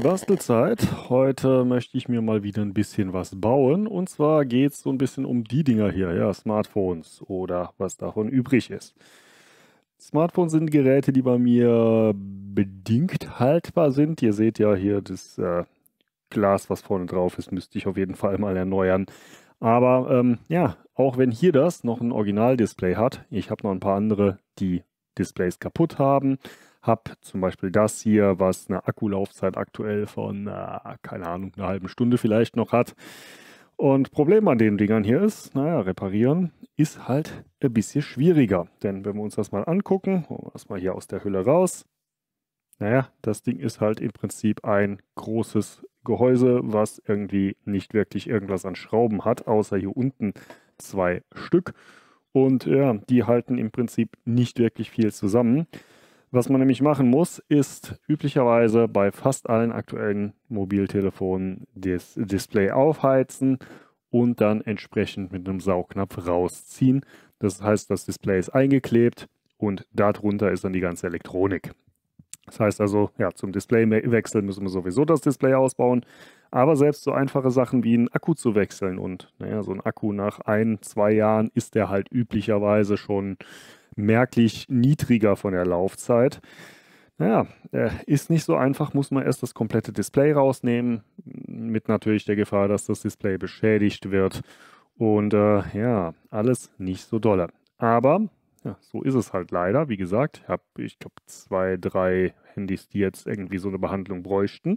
Bastelzeit. Heute möchte ich mir mal wieder ein bisschen was bauen. Und zwar geht es so ein bisschen um die Dinger hier, ja, Smartphones oder was davon übrig ist. Smartphones sind Geräte, die bei mir bedingt haltbar sind. Ihr seht ja hier das Glas, was vorne drauf ist, müsste ich auf jeden Fall mal erneuern. Aber ja, auch wenn hier das noch ein Originaldisplay hat, ich habe noch ein paar andere, die Displays kaputt haben. Habe zum Beispiel das hier, was eine Akkulaufzeit aktuell von, keine Ahnung, einer halben Stunde vielleicht noch hat. Und Problem an den Dingern hier ist, naja, reparieren ist halt ein bisschen schwieriger. Denn wenn wir uns das mal angucken, holen wir das mal hier aus der Hülle raus. Naja, das Ding ist halt im Prinzip ein großes Gehäuse, was irgendwie nicht wirklich irgendwas an Schrauben hat, außer hier unten 2 Stück. Und ja, die halten im Prinzip nicht wirklich viel zusammen. Was man nämlich machen muss, ist üblicherweise bei fast allen aktuellen Mobiltelefonen das Display aufheizen und dann entsprechend mit einem Saugnapf rausziehen. Das heißt, das Display ist eingeklebt und darunter ist dann die ganze Elektronik. Das heißt also, ja, zum Displaywechsel müssen wir sowieso das Display ausbauen. Aber selbst so einfache Sachen wie einen Akku zu wechseln und naja, so ein Akku nach 1, 2 Jahren ist der halt üblicherweise schon merklich niedriger von der Laufzeit. Naja, ist nicht so einfach, muss man erst das komplette Display rausnehmen, mit natürlich der Gefahr, dass das Display beschädigt wird. Und ja, alles nicht so dolle. Aber ja, so ist es halt leider. Wie gesagt, ich glaube, 2, 3 Handys, die jetzt irgendwie so eine Behandlung bräuchten.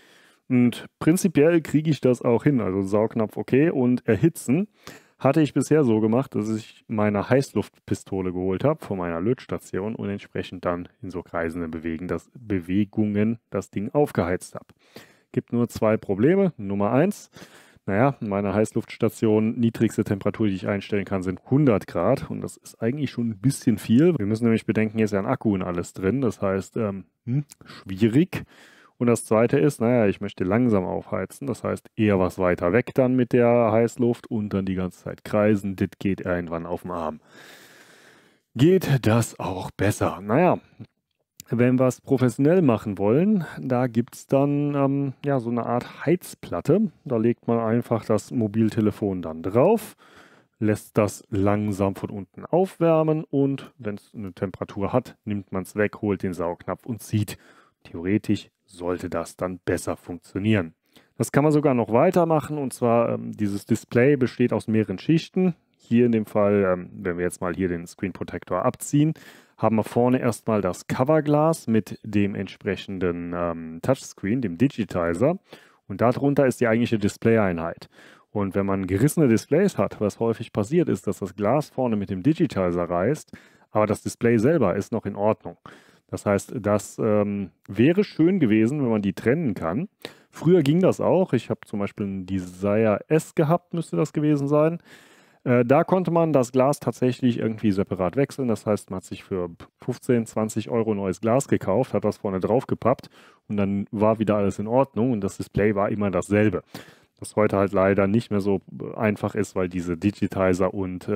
Und prinzipiell kriege ich das auch hin. Also Saugnapf okay und erhitzen hatte ich bisher so gemacht, dass ich meine Heißluftpistole geholt habe von meiner Lötstation und entsprechend dann in so kreisenden Bewegungen das Ding aufgeheizt habe. Gibt nur 2 Probleme. Nummer 1, naja, meine Heißluftstation, niedrigste Temperatur, die ich einstellen kann, sind 100 Grad und das ist eigentlich schon ein bisschen viel. Wir müssen nämlich bedenken, hier ist ja ein Akku und alles drin, das heißt, schwierig. Und das zweite ist, naja, ich möchte langsam aufheizen, das heißt eher was weiter weg dann mit der Heißluft und dann die ganze Zeit kreisen, das geht irgendwann auf dem Arm. Geht das auch besser? Naja, wenn wir es professionell machen wollen, da gibt es dann ja, so eine Art Heizplatte. Da legt man einfach das Mobiltelefon dann drauf, lässt das langsam von unten aufwärmen und wenn es eine Temperatur hat, nimmt man es weg, holt den Saugnapf und zieht. Theoretisch sollte das dann besser funktionieren. Das kann man sogar noch weitermachen und zwar dieses Display besteht aus mehreren Schichten. Hier in dem Fall, wenn wir jetzt mal hier den Screen Protector abziehen, haben wir vorne erstmal das Coverglas mit dem entsprechenden Touchscreen, dem Digitizer und darunter ist die eigentliche Displayeinheit. Und wenn man gerissene Displays hat, was häufig passiert ist, dass das Glas vorne mit dem Digitizer reißt, aber das Display selber ist noch in Ordnung. Das heißt, das wäre schön gewesen, wenn man die trennen kann. Früher ging das auch. Ich habe zum Beispiel einen Desire S gehabt, müsste das gewesen sein. Da konnte man das Glas tatsächlich irgendwie separat wechseln. Das heißt, man hat sich für 15, 20 Euro neues Glas gekauft, hat das vorne drauf gepappt und dann war wieder alles in Ordnung und das Display war immer dasselbe. Das heute halt leider nicht mehr so einfach ist, weil diese Digitizer und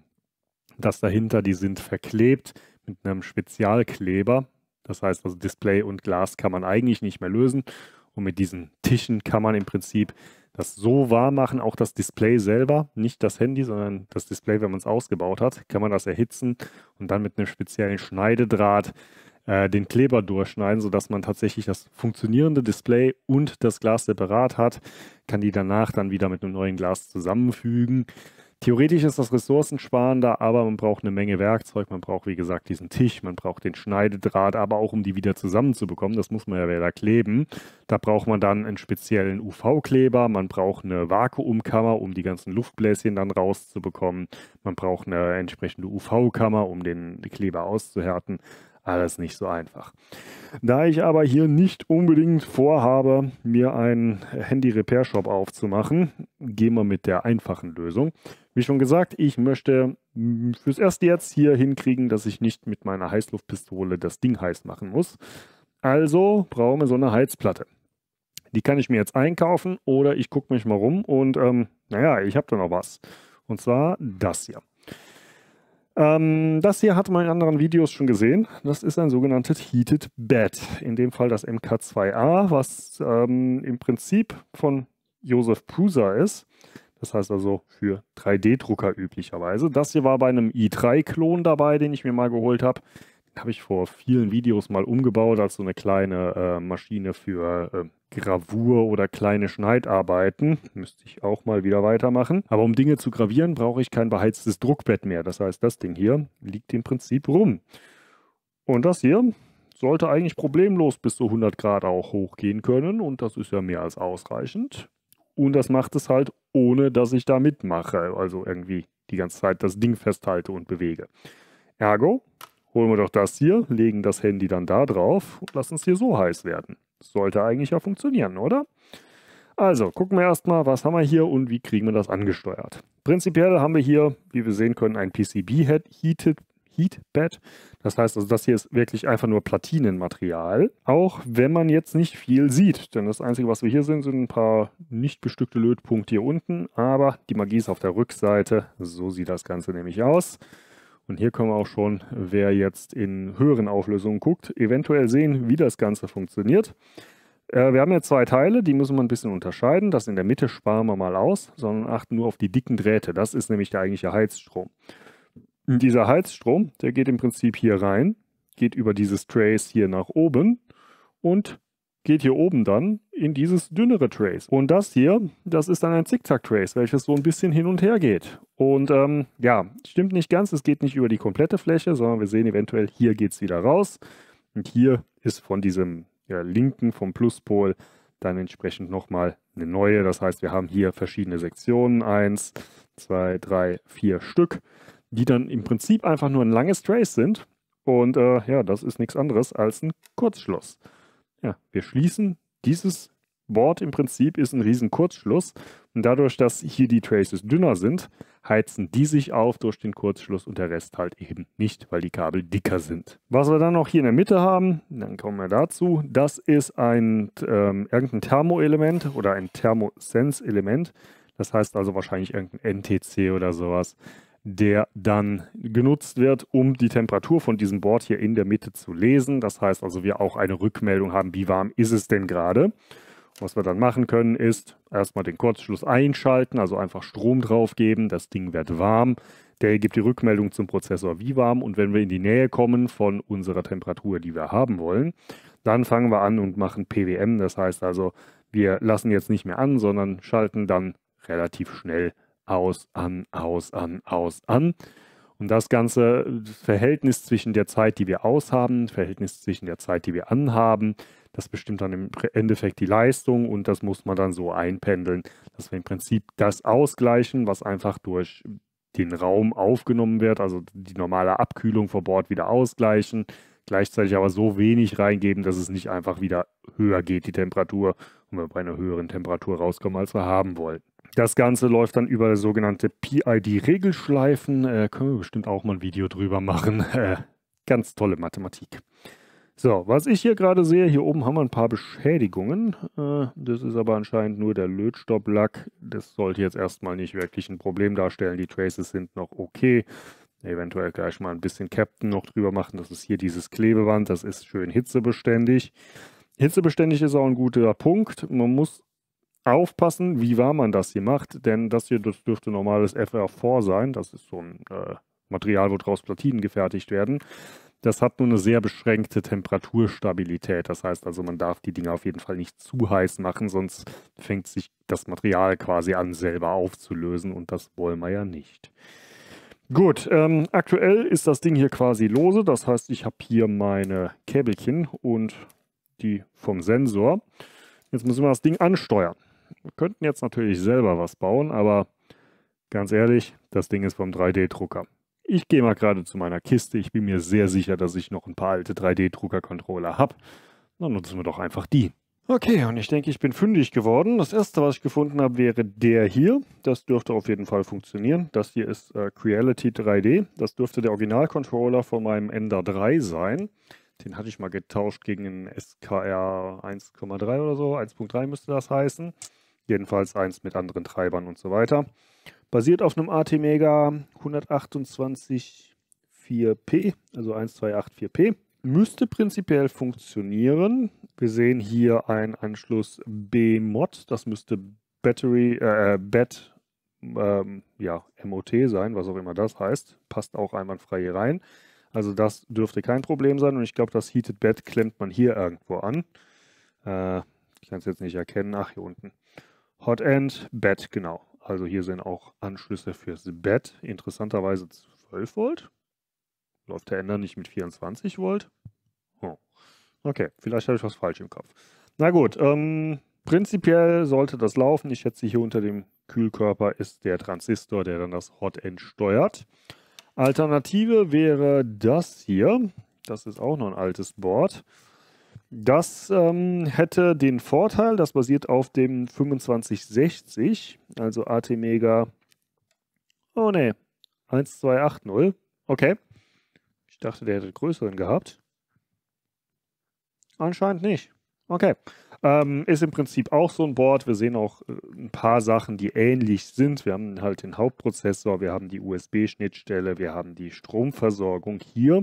das dahinter, die sind verklebt mit einem Spezialkleber. Das heißt, also Display und Glas kann man eigentlich nicht mehr lösen. Und mit diesen Tischen kann man im Prinzip das so warm machen, auch das Display selber, nicht das Handy, sondern das Display, wenn man es ausgebaut hat, kann man das erhitzen und dann mit einem speziellen Schneidedraht den Kleber durchschneiden, sodass man tatsächlich das funktionierende Display und das Glas separat hat, kann die danach dann wieder mit einem neuen Glas zusammenfügen. Theoretisch ist das ressourcensparender, aber man braucht eine Menge Werkzeug. Man braucht, wie gesagt, diesen Tisch, man braucht den Schneidedraht, aber auch um die wieder zusammenzubekommen, das muss man ja wieder kleben. Da braucht man dann einen speziellen UV-Kleber, man braucht eine Vakuumkammer, um die ganzen Luftbläschen dann rauszubekommen. Man braucht eine entsprechende UV-Kammer, um den Kleber auszuhärten. Alles nicht so einfach. Da ich aber hier nicht unbedingt vorhabe, mir einen Handy-Repair-Shop aufzumachen, gehen wir mit der einfachen Lösung. Wie schon gesagt, ich möchte fürs Erste jetzt hier hinkriegen, dass ich nicht mit meiner Heißluftpistole das Ding heiß machen muss. Also brauchen wir so eine Heizplatte. Die kann ich mir jetzt einkaufen oder ich gucke mich mal rum und naja, ich habe da noch was. Und zwar das hier. Das hier hat man in anderen Videos schon gesehen. Das ist ein sogenanntes Heated Bed. In dem Fall das MK2A, was im Prinzip von Joseph Prusa ist. Das heißt also für 3D-Drucker üblicherweise. Das hier war bei einem i3-Klon dabei, den ich mir mal geholt habe. Den habe ich vor vielen Videos mal umgebaut als so eine kleine Maschine für Gravur oder kleine Schneidarbeiten. Müsste ich auch mal wieder weitermachen. Aber um Dinge zu gravieren, brauche ich kein beheiztes Druckbett mehr. Das heißt, das Ding hier liegt im Prinzip rum. Und das hier sollte eigentlich problemlos bis zu 100 Grad auch hochgehen können. Und das ist ja mehr als ausreichend. Und das macht es halt, ohne dass ich da mitmache. Also irgendwie die ganze Zeit das Ding festhalte und bewege. Ergo, holen wir doch das hier, legen das Handy dann da drauf und lassen es hier so heiß werden. Sollte eigentlich ja funktionieren, oder? Also, gucken wir erstmal, was haben wir hier und wie kriegen wir das angesteuert. Prinzipiell haben wir hier, wie wir sehen können, ein PCB-Heat-Bed. Das heißt also, das hier ist wirklich einfach nur Platinenmaterial. Auch wenn man jetzt nicht viel sieht, denn das Einzige, was wir hier sehen, sind ein paar nicht bestückte Lötpunkte hier unten. Aber die Magie ist auf der Rückseite. So sieht das Ganze nämlich aus. Und hier können wir auch schon, wer jetzt in höheren Auflösungen guckt, eventuell sehen, wie das Ganze funktioniert. Wir haben jetzt zwei Teile, die müssen wir ein bisschen unterscheiden. Das in der Mitte sparen wir mal aus, sondern achten nur auf die dicken Drähte. Das ist nämlich der eigentliche Heizstrom. Und dieser Heizstrom, der geht im Prinzip hier rein, geht über dieses Trace hier nach oben und geht hier oben dann in dieses dünnere Trace. Und das hier, das ist dann ein Zickzack-Trace, welches so ein bisschen hin und her geht. Und ja, stimmt nicht ganz, es geht nicht über die komplette Fläche, sondern wir sehen eventuell, hier geht es wieder raus. Und hier ist von diesem linken, vom Pluspol, dann entsprechend nochmal eine neue. Das heißt, wir haben hier verschiedene Sektionen, 1, 2, 3, 4 Stück, die dann im Prinzip einfach nur ein langes Trace sind. Und ja, das ist nichts anderes als ein Kurzschluss. Ja, wir schließen dieses Board im Prinzip ist ein riesen Kurzschluss und dadurch, dass hier die Traces dünner sind, heizen die sich auf durch den Kurzschluss und der Rest halt eben nicht, weil die Kabel dicker sind. Was wir dann noch hier in der Mitte haben, dann kommen wir dazu, das ist ein irgendein Thermoelement oder ein Thermosense-Element. Das heißt also wahrscheinlich irgendein NTC oder sowas, der dann genutzt wird, um die Temperatur von diesem Board hier in der Mitte zu lesen. Das heißt also, wir auch eine Rückmeldung haben, wie warm ist es denn gerade. Was wir dann machen können, ist erstmal den Kurzschluss einschalten, also einfach Strom drauf geben, das Ding wird warm. Der gibt die Rückmeldung zum Prozessor, wie warm. Und wenn wir in die Nähe kommen von unserer Temperatur, die wir haben wollen, dann fangen wir an und machen PWM. Das heißt also, wir lassen jetzt nicht mehr an, sondern schalten dann relativ schnell aus, an, aus, an, aus, an. Und das ganze Verhältnis zwischen der Zeit, die wir aushaben, Verhältnis zwischen der Zeit, die wir anhaben, das bestimmt dann im Endeffekt die Leistung und das muss man dann so einpendeln, dass wir im Prinzip das ausgleichen, was einfach durch den Raum aufgenommen wird, also die normale Abkühlung vor Bord wieder ausgleichen, gleichzeitig aber so wenig reingeben, dass es nicht einfach wieder höher geht, die Temperatur, und wir bei einer höheren Temperatur rauskommen, als wir haben wollen. Das Ganze läuft dann über sogenannte PID-Regelschleifen. Können wir bestimmt auch mal ein Video drüber machen. Ganz tolle Mathematik. So, was ich hier gerade sehe, hier oben haben wir ein paar Beschädigungen. Das ist aber anscheinend nur der Lötstopplack. Das sollte jetzt erstmal nicht wirklich ein Problem darstellen. Die Traces sind noch okay. Eventuell gleich mal ein bisschen Captain noch drüber machen. Das ist hier dieses Klebeband. Das ist schön hitzebeständig. Hitzebeständig ist auch ein guter Punkt. Man muss aufpassen, wie warm man das hier macht, denn das hier, das dürfte normales FR4 sein. Das ist so ein Material, wo draus Platinen gefertigt werden. Das hat nur eine sehr beschränkte Temperaturstabilität. Das heißt also, man darf die Dinger auf jeden Fall nicht zu heiß machen, sonst fängt sich das Material quasi an, selber aufzulösen und das wollen wir ja nicht. Gut, aktuell ist das Ding hier quasi lose. Das heißt, ich habe hier meine Käbelchen und die vom Sensor. Jetzt müssen wir das Ding ansteuern. Wir könnten jetzt natürlich selber was bauen, aber ganz ehrlich, das Ding ist vom 3D-Drucker. Ich gehe mal gerade zu meiner Kiste. Ich bin mir sehr sicher, dass ich noch ein paar alte 3D-Drucker-Controller habe. Dann nutzen wir doch einfach die. Okay, und ich denke, ich bin fündig geworden. Das erste, was ich gefunden habe, wäre der hier. Das dürfte auf jeden Fall funktionieren. Das hier ist Creality 3D. Das dürfte der Original-Controller von meinem Ender 3 sein. Den hatte ich mal getauscht gegen einen SKR 1,3 oder so. 1.3 müsste das heißen. Jedenfalls eins mit anderen Treibern und so weiter. Basiert auf einem ATmega 128 128.4p, also 1284p. Müsste prinzipiell funktionieren. Wir sehen hier einen Anschluss B-Mod, das müsste MOT sein, was auch immer das heißt. Passt auch einwandfrei hier rein. Also das dürfte kein Problem sein und ich glaube, das Heated Bed klemmt man hier irgendwo an. Ich kann es jetzt nicht erkennen. Ach, hier unten. Hot End, Bed, genau. Also hier sind auch Anschlüsse fürs Bed. Interessanterweise 12 Volt. Läuft der Ender nicht mit 24 Volt? Oh. Okay, vielleicht habe ich was falsch im Kopf. Na gut, prinzipiell sollte das laufen. Ich schätze, hier unter dem Kühlkörper ist der Transistor, der dann das Hot End steuert. Alternative wäre das hier. Das ist auch noch ein altes Board. Das hätte den Vorteil, das basiert auf dem 2560, also ATmega, oh ne, 1280. Okay, ich dachte, der hätte größeren gehabt. Anscheinend nicht. Okay, ist im Prinzip auch so ein Board. Wir sehen auch ein paar Sachen, die ähnlich sind. Wir haben halt den Hauptprozessor, wir haben die USB-Schnittstelle, wir haben die Stromversorgung hier.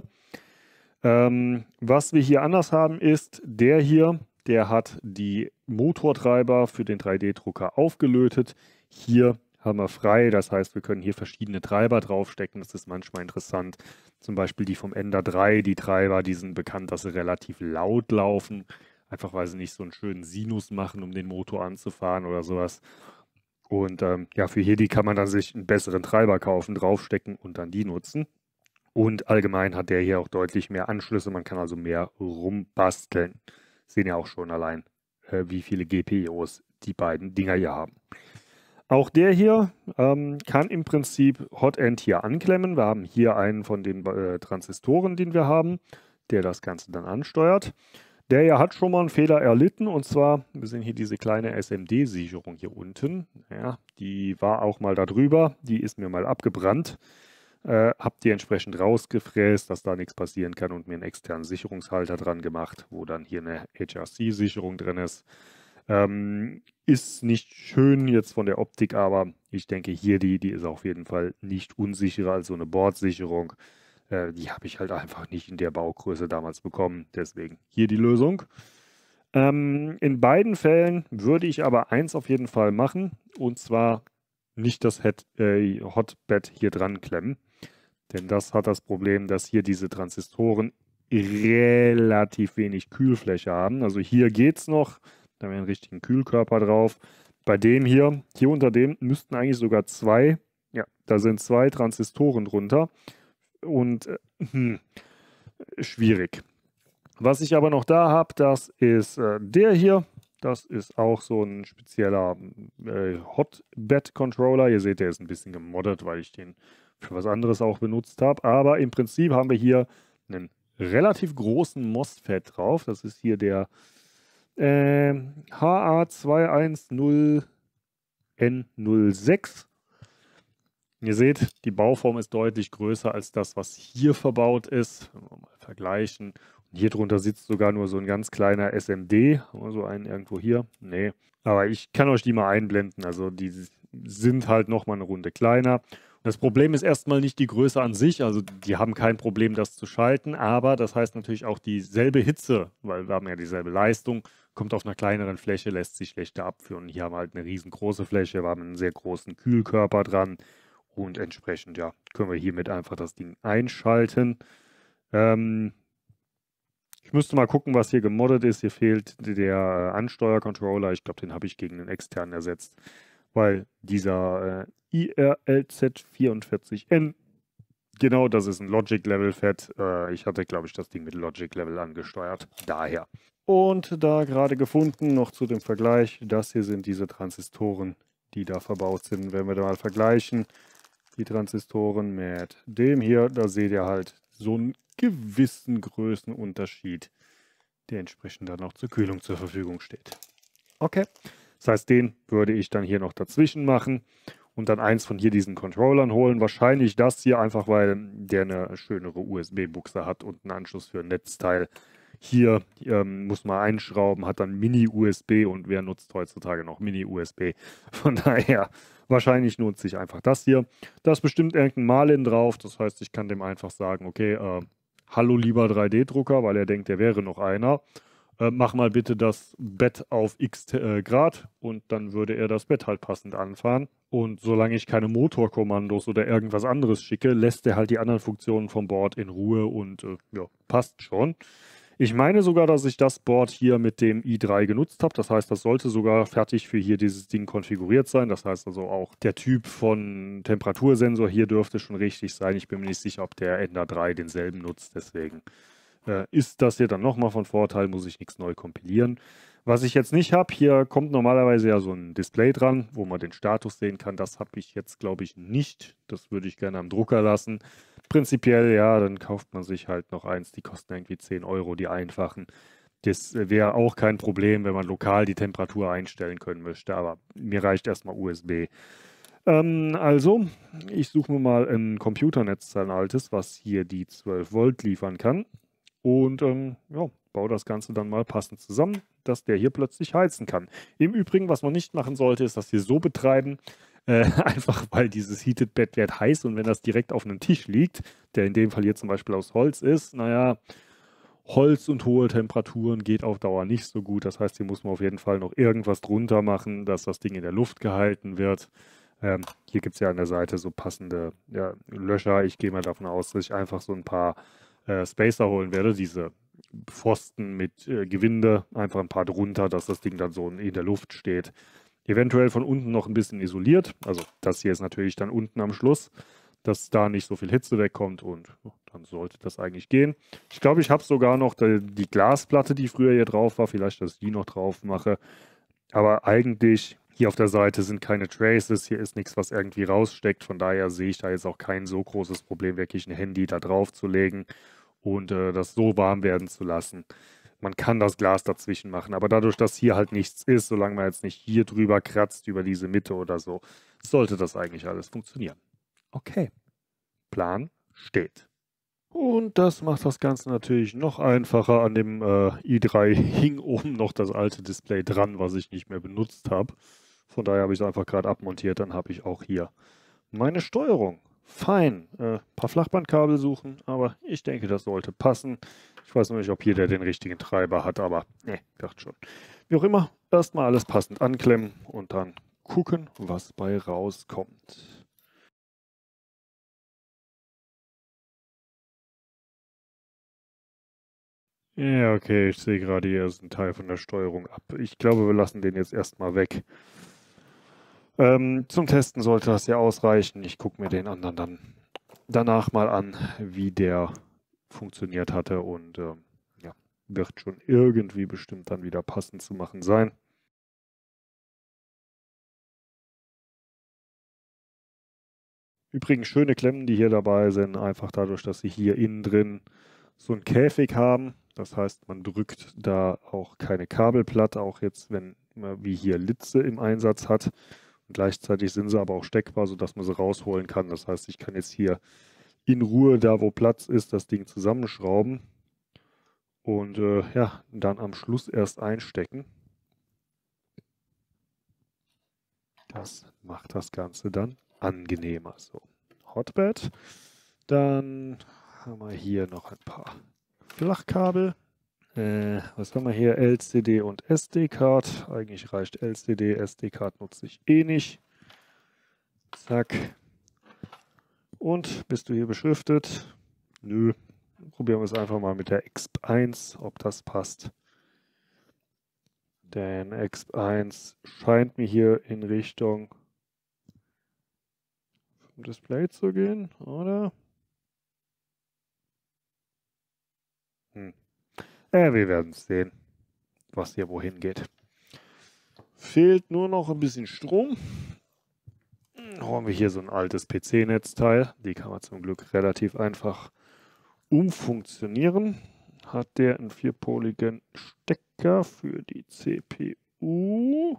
Was wir hier anders haben ist, der hier, der hat die Motortreiber für den 3D-Drucker aufgelötet. Hier haben wir frei, das heißt, wir können hier verschiedene Treiber draufstecken. Das ist manchmal interessant. Zum Beispiel die vom Ender 3, die Treiber, die sind bekannt, dass sie relativ laut laufen. Einfach weil sie nicht so einen schönen Sinus machen, um den Motor anzufahren oder sowas. Und ja, für hier die kann man dann sich einen besseren Treiber kaufen, draufstecken und dann die nutzen. Und allgemein hat der hier auch deutlich mehr Anschlüsse. Man kann also mehr rumbasteln. Sehen ja auch schon allein, wie viele GPIOs die beiden Dinger hier haben. Auch der hier kann im Prinzip Hot End hier anklemmen. Wir haben hier einen von den Transistoren, den wir haben, der das Ganze dann ansteuert. Der hier hat schon mal einen Fehler erlitten. Und zwar, wir sehen hier diese kleine SMD-Sicherung hier unten. Ja, die war auch mal da drüber. Die ist mir mal abgebrannt. Habe die entsprechend rausgefräst, dass da nichts passieren kann und mir einen externen Sicherungshalter dran gemacht, wo dann hier eine HRC-Sicherung drin ist. Ist nicht schön jetzt von der Optik, aber ich denke hier, die ist auf jeden Fall nicht unsicherer als so eine Bordsicherung. Die habe ich halt einfach nicht in der Baugröße damals bekommen, deswegen hier die Lösung. In beiden Fällen würde ich aber eins auf jeden Fall machen, und zwar nicht das Hotbed hier dran klemmen. Denn das hat das Problem, dass hier diese Transistoren relativ wenig Kühlfläche haben. Also hier geht es noch, da haben wir einen richtigen Kühlkörper drauf. Bei dem hier unter dem müssten eigentlich sogar zwei, ja, da sind zwei Transistoren drunter. Und schwierig. Was ich aber noch da habe, das ist der hier. Das ist auch so ein spezieller Hotbed-Controller. Ihr seht, der ist ein bisschen gemoddet, weil ich den für was anderes auch benutzt habe. Aber im Prinzip haben wir hier einen relativ großen MOSFET drauf. Das ist hier der HA210N06. Ihr seht, die Bauform ist deutlich größer als das, was hier verbaut ist. Wenn wir mal vergleichen. Und hier drunter sitzt sogar nur so ein ganz kleiner SMD. Haben wir so einen irgendwo hier? Nee. Aber ich kann euch die mal einblenden. Also die sind halt nochmal eine Runde kleiner. Und das Problem ist erstmal nicht die Größe an sich. Also die haben kein Problem, das zu schalten. Aber das heißt natürlich auch dieselbe Hitze, weil wir haben ja dieselbe Leistung, kommt auf einer kleineren Fläche, lässt sich schlechter abführen. Hier haben wir halt eine riesengroße Fläche. Wir haben einen sehr großen Kühlkörper dran. Und entsprechend, ja, können wir hiermit einfach das Ding einschalten. Ich müsste mal gucken, was hier gemoddet ist. Hier fehlt der Ansteuercontroller. Ich glaube, den habe ich gegen einen externen ersetzt, weil dieser IRLZ44N, genau, das ist ein Logic Level Fett. Ich hatte, glaube ich, das Ding mit Logic Level angesteuert. Daher. Und da gerade gefunden, noch zu dem Vergleich, das hier sind diese Transistoren, die da verbaut sind. Wenn wir da mal vergleichen, die Transistoren mit dem hier, da seht ihr halt so einen gewissen Größenunterschied, der entsprechend dann auch zur Kühlung zur Verfügung steht. Okay, das heißt, den würde ich dann hier noch dazwischen machen und dann eins von hier diesen Controllern holen. Wahrscheinlich das hier, einfach weil der eine schönere USB-Buchse hat und einen Anschluss für ein Netzteil. Hier muss man einschrauben, hat dann Mini-USB und wer nutzt heutzutage noch Mini-USB? Von daher, wahrscheinlich nutzt sich einfach das hier. Da ist bestimmt irgendein Marlin drauf, das heißt, ich kann dem einfach sagen, okay, hallo lieber 3D-Drucker, weil er denkt, er wäre noch einer. Mach mal bitte das Bett auf X Grad und dann würde er das Bett halt passend anfahren. Und solange ich keine Motorkommandos oder irgendwas anderes schicke, lässt er halt die anderen Funktionen vom Board in Ruhe und ja, passt schon. Ich meine sogar, dass ich das Board hier mit dem i3 genutzt habe. Das heißt, das sollte sogar fertig für hier dieses Ding konfiguriert sein. Das heißt also auch der Typ von Temperatursensor hier dürfte schon richtig sein. Ich bin mir nicht sicher, ob der Ender 3 denselben nutzt. Deswegen ist das hier dann nochmal von Vorteil, muss ich nichts neu kompilieren. Was ich jetzt nicht habe, hier kommt normalerweise ja so ein Display dran, wo man den Status sehen kann. Das habe ich jetzt, glaube ich, nicht. Das würde ich gerne am Drucker lassen. Prinzipiell, ja, dann kauft man sich halt noch eins. Die kosten irgendwie 10 Euro, die einfachen. Das wäre auch kein Problem, wenn man lokal die Temperatur einstellen können möchte. Aber mir reicht erstmal USB. Also, ich suche mir mal ein Computernetz, ein altes, was hier die 12 Volt liefern kann. Und ja, baue das Ganze dann mal passend zusammen, dass der hier plötzlich heizen kann. Im Übrigen, was man nicht machen sollte, ist das hier so betreiben, einfach weil dieses Heated Bed wird heiß und wenn das direkt auf einem Tisch liegt, der in dem Fall hier zum Beispiel aus Holz ist, naja, Holz und hohe Temperaturen geht auf Dauer nicht so gut. Das heißt, hier muss man auf jeden Fall noch irgendwas drunter machen, dass das Ding in der Luft gehalten wird. Hier gibt es ja an der Seite so passende ja, Löcher. Ich gehe mal davon aus, dass ich einfach so ein paar Spacer holen werde, diese Pfosten mit Gewinde, einfach ein paar drunter, dass das Ding dann so in der Luft steht. Eventuell von unten noch ein bisschen isoliert. Also das hier ist natürlich dann unten am Schluss, dass da nicht so viel Hitze wegkommt und dann sollte das eigentlich gehen. Ich glaube, ich habe sogar noch die Glasplatte, die früher hier drauf war. Vielleicht, dass ich die noch drauf mache. Aber eigentlich hier auf der Seite sind keine Traces. Hier ist nichts, was irgendwie raussteckt. Von daher sehe ich da jetzt auch kein so großes Problem, wirklich ein Handy da drauf zu legen und das so warm werden zu lassen. Man kann das Glas dazwischen machen, aber dadurch, dass hier halt nichts ist, solange man jetzt nicht hier drüber kratzt, über diese Mitte oder so, sollte das eigentlich alles funktionieren. Okay, Plan steht. Und das macht das Ganze natürlich noch einfacher. An dem i3 hing oben noch das alte Display dran, was ich nicht mehr benutzt habe. Von daher habe ich es einfach gerade abmontiert. Dann habe ich auch hier meine Steuerung. Fein. Paar Flachbandkabel suchen, aber ich denke, das sollte passen. Ich weiß noch nicht, ob hier der den richtigen Treiber hat, aber ne, dachte schon. Wie auch immer, erstmal alles passend anklemmen und dann gucken, was bei rauskommt. Ja, okay, ich sehe gerade, hier ist ein Teil von der Steuerung ab. Ich glaube, wir lassen den jetzt erstmal weg. Zum Testen sollte das ja ausreichen. Ich gucke mir den anderen dann danach mal an, wie der funktioniert hatte und ja, wird schon irgendwie bestimmt dann wieder passend zu machen sein. Übrigens schöne Klemmen, die hier dabei sind, einfach dadurch, dass sie hier innen drin so einen Käfig haben. Das heißt, man drückt da auch keine Kabelplatte, auch jetzt, wenn man wie hier Litze im Einsatz hat. Und gleichzeitig sind sie aber auch steckbar, sodass man sie rausholen kann. Das heißt, ich kann jetzt hier in Ruhe, da wo Platz ist, das Ding zusammenschrauben und ja, dann am Schluss erst einstecken. Das macht das Ganze dann angenehmer. So, Hotbed. Dann haben wir hier noch ein paar Flachkabel. Was haben wir hier? LCD und SD-Card. Eigentlich reicht LCD, SD-Card nutze ich eh nicht. Zack. Und bist du hier beschriftet? Nö. Probieren wir es einfach mal mit der EXP1, ob das passt. Denn EXP1 scheint mir hier in Richtung vom Display zu gehen, oder? Wir werden es sehen, was hier wohin geht. Fehlt nur noch ein bisschen Strom. Holen wir hier so ein altes PC-Netzteil. Die kann man zum Glück relativ einfach umfunktionieren. Hat der einen 4-poligen Stecker für die CPU?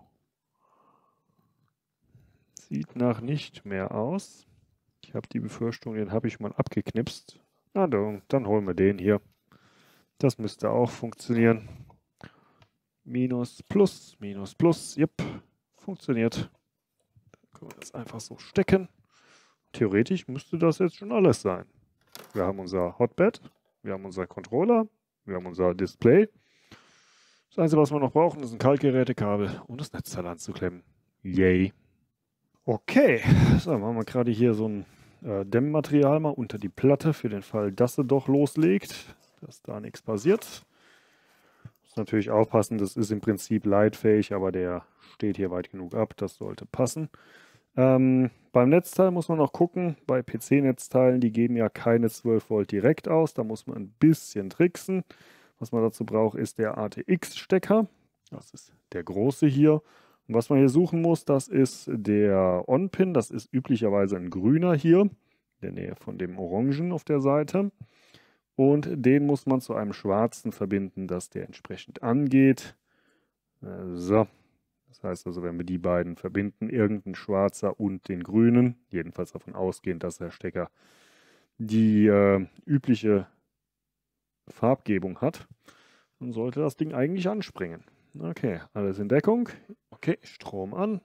Sieht nach nicht mehr aus. Ich habe die Befürchtung, den habe ich mal abgeknipst. Na dann holen wir den hier. Das müsste auch funktionieren. Minus, plus, yep, funktioniert. Dann können wir das einfach so stecken. Theoretisch müsste das jetzt schon alles sein. Wir haben unser Hotbed, wir haben unser Controller, wir haben unser Display. Das Einzige, was wir noch brauchen, ist ein Kaltgerätekabel und das Netzteil anzuklemmen. Yay. Okay, so machen wir gerade hier so ein Dämmmaterial mal unter die Platte für den Fall, dass sie doch loslegt, dass da nichts passiert. Muss natürlich aufpassen, das ist im Prinzip leitfähig, aber der steht hier weit genug ab, das sollte passen. Beim Netzteil muss man noch gucken, bei PC-Netzteilen, die geben ja keine 12 Volt direkt aus, da muss man ein bisschen tricksen. Was man dazu braucht, ist der ATX-Stecker, das ist der große hier. Und was man hier suchen muss, das ist der On-Pin, das ist üblicherweise ein grüner hier, in der Nähe von dem Orangen auf der Seite. Und den muss man zu einem schwarzen verbinden, dass der entsprechend angeht. So, das heißt also, wenn wir die beiden verbinden, irgendein schwarzer und den grünen, jedenfalls davon ausgehend, dass der Stecker die übliche Farbgebung hat, dann sollte das Ding eigentlich anspringen. Okay, alles in Deckung. Okay, Strom an.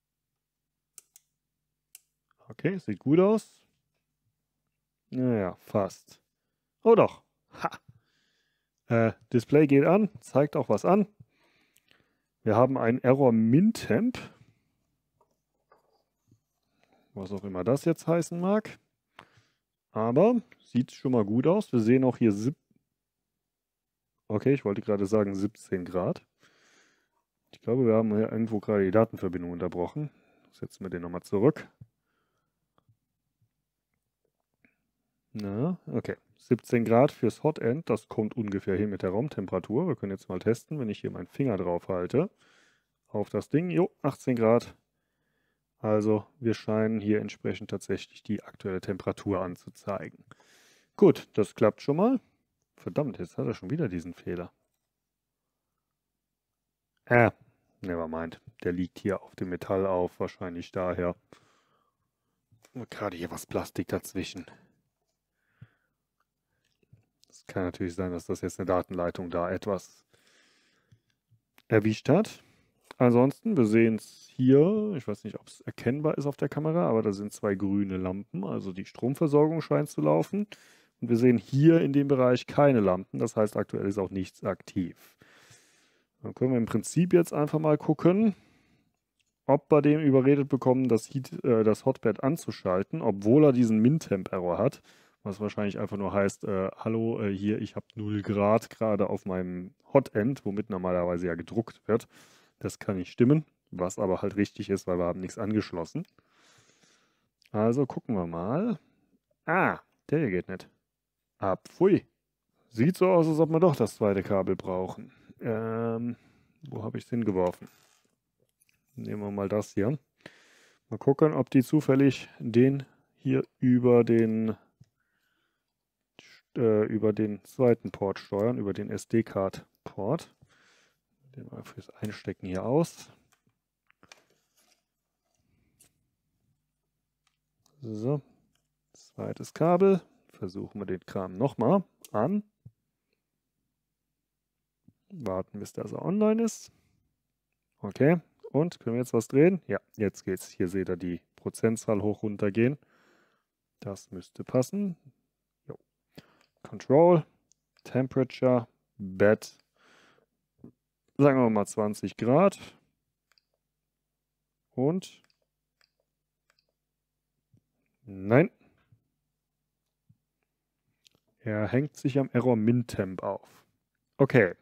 Okay, sieht gut aus. Naja, fast. Oh doch. Ha. Display geht an, zeigt auch was an. Wir haben einen Error Min-Temp. Was auch immer das jetzt heißen mag. Aber sieht schon mal gut aus. Wir sehen auch hier okay, ich wollte gerade sagen 17 Grad. Ich glaube, wir haben hier irgendwo gerade die Datenverbindung unterbrochen. Setzen wir den nochmal zurück. Na, okay. 17 Grad fürs Hotend, das kommt ungefähr hin mit der Raumtemperatur. Wir können jetzt mal testen, wenn ich hier meinen Finger drauf halte. Auf das Ding, jo, 18 Grad. Also wir scheinen hier entsprechend tatsächlich die aktuelle Temperatur anzuzeigen. Gut, das klappt schon mal. Verdammt, jetzt hat er schon wieder diesen Fehler. Nevermind. Der liegt hier auf dem Metall auf, wahrscheinlich daher. Und gerade hier was Plastik dazwischen. Es kann natürlich sein, dass das jetzt eine Datenleitung da etwas erwischt hat. Ansonsten, wir sehen es hier, ich weiß nicht, ob es erkennbar ist auf der Kamera, aber da sind zwei grüne Lampen, also die Stromversorgung scheint zu laufen. Und wir sehen hier in dem Bereich keine Lampen, das heißt aktuell ist auch nichts aktiv. Dann können wir im Prinzip jetzt einfach mal gucken, ob wir dem überredet bekommen, das Hotbed anzuschalten, obwohl er diesen Min-Temp-Error hat. Was wahrscheinlich einfach nur heißt, hallo, hier, ich habe 0 Grad gerade auf meinem Hotend, womit normalerweise ja gedruckt wird. Das kann nicht stimmen, was aber halt richtig ist, weil wir haben nichts angeschlossen. Also gucken wir mal. Der hier geht nicht. Pfui. Sieht so aus, als ob wir doch das zweite Kabel brauchen. Wo habe ich es hingeworfen? Nehmen wir mal das hier. Mal gucken, ob die zufällig den hier über den zweiten Port steuern, über den SD-Card-Port. Den mal fürs Einstecken hier aus. So, zweites Kabel. Versuchen wir den Kram nochmal an. Warten, bis das online ist. Okay, und können wir jetzt was drehen? Ja, jetzt geht's. Hier seht ihr die Prozentzahl hoch runter gehen. Das müsste passen. Jo. Control, Temperature, Bed. Sagen wir mal 20 Grad. Und nein. Er hängt sich am Error Min-Temp auf. Okay.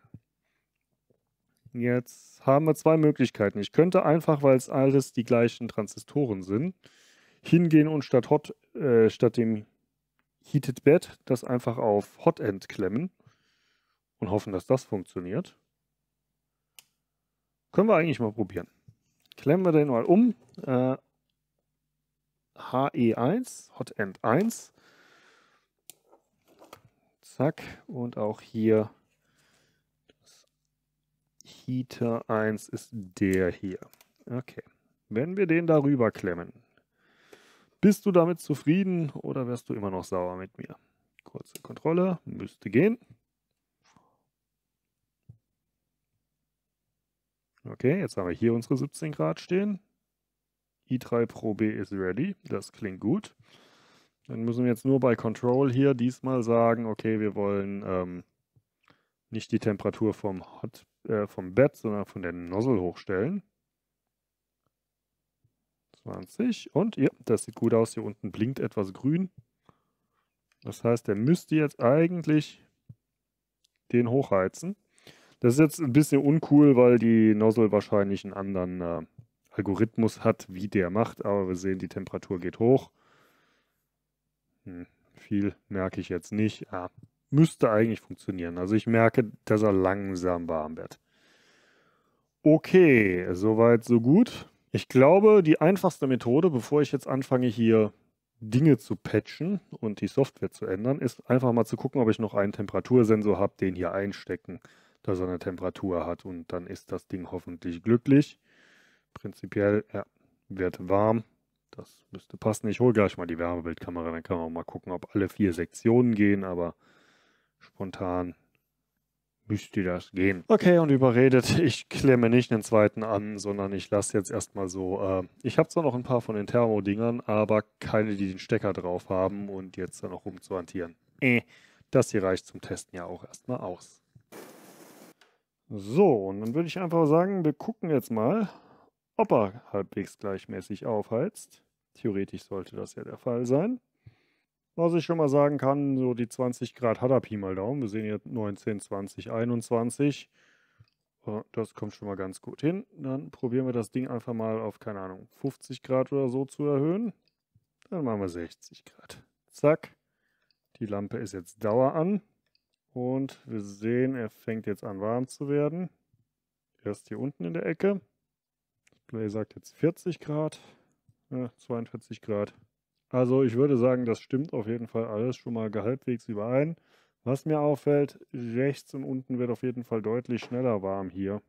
Jetzt haben wir zwei Möglichkeiten. Ich könnte einfach, weil es alles die gleichen Transistoren sind, hingehen und statt dem Heated Bed das einfach auf Hotend klemmen und hoffen, dass das funktioniert. Können wir eigentlich mal probieren. Klemmen wir den mal um. HE1, Hotend 1. Zack. Und auch hier Heater 1 ist der hier. Okay. Wenn wir den darüber klemmen, bist du damit zufrieden oder wärst du immer noch sauer mit mir? Kurze Kontrolle, müsste gehen. Okay, jetzt haben wir hier unsere 17 Grad stehen. i3 Pro B ist ready. Das klingt gut. Dann müssen wir jetzt nur bei Control hier diesmal sagen, okay, wir wollen nicht die Temperatur vom Bett, sondern von der Nozzle hochstellen. 20 und ja, das sieht gut aus. Hier unten blinkt etwas grün. Das heißt, der müsste jetzt eigentlich den hochheizen. Das ist jetzt ein bisschen uncool, weil die Nozzle wahrscheinlich einen anderen Algorithmus hat, wie der macht. Aber wir sehen, die Temperatur geht hoch. Viel merke ich jetzt nicht. Müsste eigentlich funktionieren. Also ich merke, dass er langsam warm wird. Okay, soweit, so gut. Ich glaube, die einfachste Methode, bevor ich jetzt anfange, hier Dinge zu patchen und die Software zu ändern, ist einfach mal zu gucken, ob ich noch einen Temperatursensor habe, den hier einstecken, dass er eine Temperatur hat und dann ist das Ding hoffentlich glücklich. Prinzipiell, ja, wird warm. Das müsste passen. Ich hole gleich mal die Wärmebildkamera, dann kann man mal gucken, ob alle 4 Sektionen gehen, aber spontan müsste das gehen. Okay, und überredet, ich klemme nicht einen zweiten an, sondern ich lasse jetzt erstmal so, ich habe zwar noch ein paar von den Thermodingern, aber keine, die den Stecker drauf haben und jetzt dann noch rumzuhantieren. Das hier reicht zum Testen ja auch erstmal aus. So, und dann würde ich einfach sagen, wir gucken jetzt mal, ob er halbwegs gleichmäßig aufheizt. Theoretisch sollte das ja der Fall sein. Was ich schon mal sagen kann, so die 20 Grad hat er Pi mal Daumen. Wir sehen hier 19, 20, 21. Das kommt schon mal ganz gut hin. Dann probieren wir das Ding einfach mal auf, keine Ahnung, 50 Grad oder so zu erhöhen. Dann machen wir 60 Grad. Zack. Die Lampe ist jetzt Dauer an. Und wir sehen, er fängt jetzt an warm zu werden. Erst hier unten in der Ecke. Das Display sagt jetzt 40 Grad. 42 Grad. Also ich würde sagen, das stimmt auf jeden Fall alles schon mal halbwegs überein. Was mir auffällt, rechts und unten wird auf jeden Fall deutlich schneller warm hier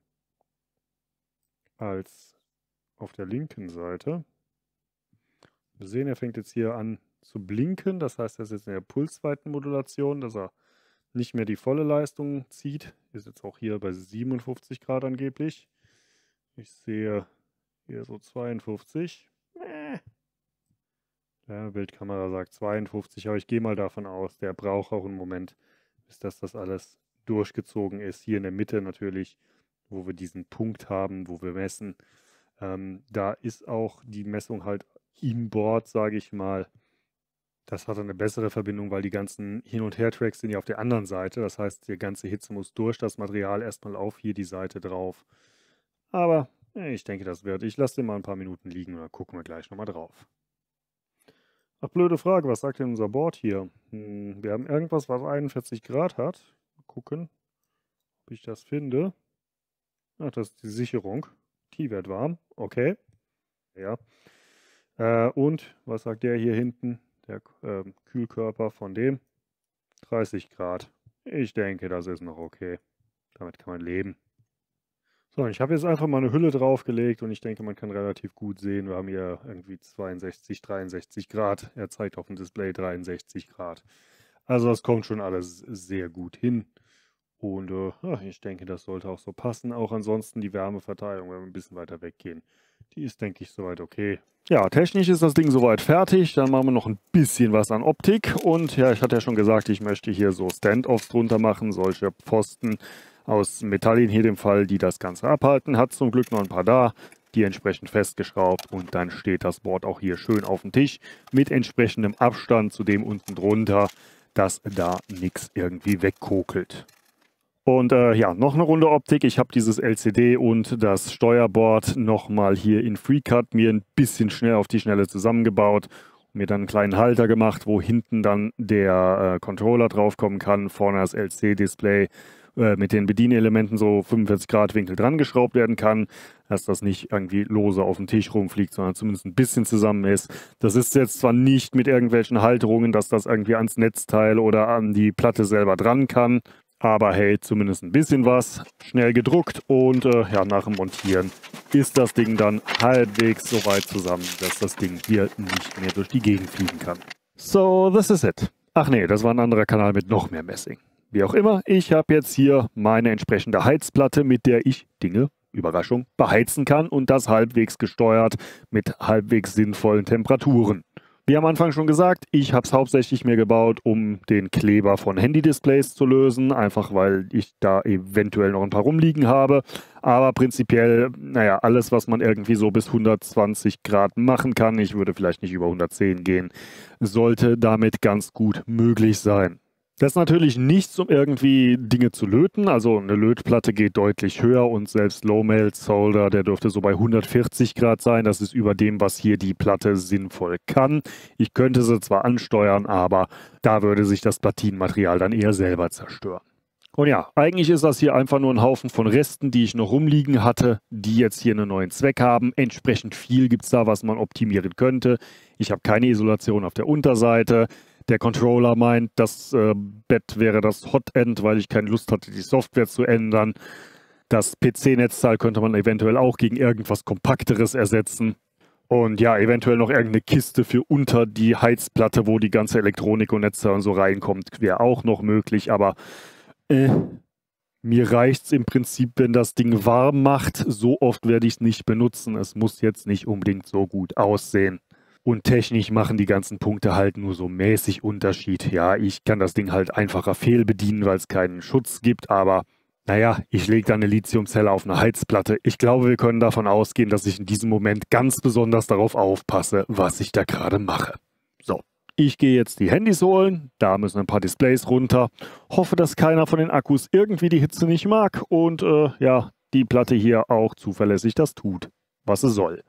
als auf der linken Seite. Wir sehen, er fängt jetzt hier an zu blinken. Das heißt, er ist jetzt in der Pulsweitenmodulation, dass er nicht mehr die volle Leistung zieht. Ist jetzt auch hier bei 57 Grad angeblich. Ich sehe hier so 52. Ja, Bildkamera sagt 52, aber ich gehe mal davon aus, der braucht auch einen Moment, bis das alles durchgezogen ist. Hier in der Mitte natürlich, wo wir diesen Punkt haben, wo wir messen. Da ist auch die Messung halt im Board, sage ich mal. Das hat eine bessere Verbindung, weil die ganzen Hin- und Her-Tracks sind ja auf der anderen Seite. Das heißt, die ganze Hitze muss durch das Material erstmal auf hier die Seite drauf. Aber ich denke, das wird. Ich lasse den mal ein paar Minuten liegen und dann gucken wir gleich nochmal drauf. Ach, blöde Frage, was sagt denn unser Board hier? Wir haben irgendwas, was 41 Grad hat. Mal gucken, ob ich das finde. Ach, das ist die Sicherung. Die wird warm. Okay. Ja. Und was sagt der hier hinten? Der Kühlkörper von dem? 30 Grad. Ich denke, das ist noch okay. Damit kann man leben. So, ich habe jetzt einfach mal eine Hülle draufgelegt und ich denke, man kann relativ gut sehen, wir haben hier irgendwie 62, 63 Grad. Er zeigt auf dem Display 63 Grad. Also das kommt schon alles sehr gut hin. Und ich denke, das sollte auch so passen. Auch ansonsten die Wärmeverteilung, wenn wir ein bisschen weiter weggehen, die ist, denke ich, soweit okay. Ja, technisch ist das Ding soweit fertig. Dann machen wir noch ein bisschen was an Optik. Und ja, ich hatte ja schon gesagt, ich möchte hier so Stand-offs drunter machen, solche Pfosten aus Metall in jedem Fall, die das Ganze abhalten. Hat zum Glück noch ein paar da, die entsprechend festgeschraubt. Und dann steht das Board auch hier schön auf dem Tisch mit entsprechendem Abstand zu dem unten drunter, dass da nichts irgendwie wegkokelt. Und ja, noch eine Runde Optik. Ich habe dieses LCD und das Steuerboard nochmal hier in FreeCut mir ein bisschen schnell auf die Schnelle zusammengebaut. Mir dann einen kleinen Halter gemacht, wo hinten dann der Controller draufkommen kann. Vorne das LCD-Display mit den Bedienelementen so 45 Grad Winkel dran geschraubt werden kann, dass das nicht irgendwie lose auf dem Tisch rumfliegt, sondern zumindest ein bisschen zusammen ist. Das ist jetzt zwar nicht mit irgendwelchen Halterungen, dass das irgendwie ans Netzteil oder an die Platte selber dran kann, aber hält zumindest ein bisschen was. Schnell gedruckt und ja, nach dem Montieren ist das Ding dann halbwegs so weit zusammen, dass das Ding hier nicht mehr durch die Gegend fliegen kann. So, this is it. Ach nee, das war ein anderer Kanal mit noch mehr Messing. Wie auch immer, ich habe jetzt hier meine entsprechende Heizplatte, mit der ich Dinge Überraschung, beheizen kann und das halbwegs gesteuert mit halbwegs sinnvollen Temperaturen. Wie am Anfang schon gesagt, ich habe es hauptsächlich mir gebaut, um den Kleber von Handy-Displays zu lösen, einfach weil ich da eventuell noch ein paar rumliegen habe. Aber prinzipiell, naja, alles, was man irgendwie so bis 120 Grad machen kann, ich würde vielleicht nicht über 110 gehen, sollte damit ganz gut möglich sein. Das ist natürlich nichts, um irgendwie Dinge zu löten. Also eine Lötplatte geht deutlich höher und selbst Low-Melt-Solder, der dürfte so bei 140 Grad sein. Das ist über dem, was hier die Platte sinnvoll kann. Ich könnte sie zwar ansteuern, aber da würde sich das Platinenmaterial dann eher selber zerstören. Und ja, eigentlich ist das hier einfach nur ein Haufen von Resten, die ich noch rumliegen hatte, die jetzt hier einen neuen Zweck haben. Entsprechend viel gibt es da, was man optimieren könnte. Ich habe keine Isolation auf der Unterseite. Der Controller meint, das Bett wäre das Hotend, weil ich keine Lust hatte, die Software zu ändern. Das PC-Netzteil könnte man eventuell auch gegen irgendwas Kompakteres ersetzen. Und ja, eventuell noch irgendeine Kiste für unter die Heizplatte, wo die ganze Elektronik und Netzteil und so reinkommt, wäre auch noch möglich. Aber mir reicht es im Prinzip, wenn das Ding warm macht. So oft werde ich es nicht benutzen. Es muss jetzt nicht unbedingt so gut aussehen. Und technisch machen die ganzen Punkte halt nur so mäßig Unterschied. Ja, ich kann das Ding halt einfacher fehlbedienen, weil es keinen Schutz gibt, aber naja, ich lege da eine Lithiumzelle auf eine Heizplatte. Ich glaube, wir können davon ausgehen, dass ich in diesem Moment ganz besonders darauf aufpasse, was ich da gerade mache. So, ich gehe jetzt die Handys holen, da müssen ein paar Displays runter. Hoffe, dass keiner von den Akkus irgendwie die Hitze nicht mag und ja, die Platte hier auch zuverlässig das tut, was sie soll.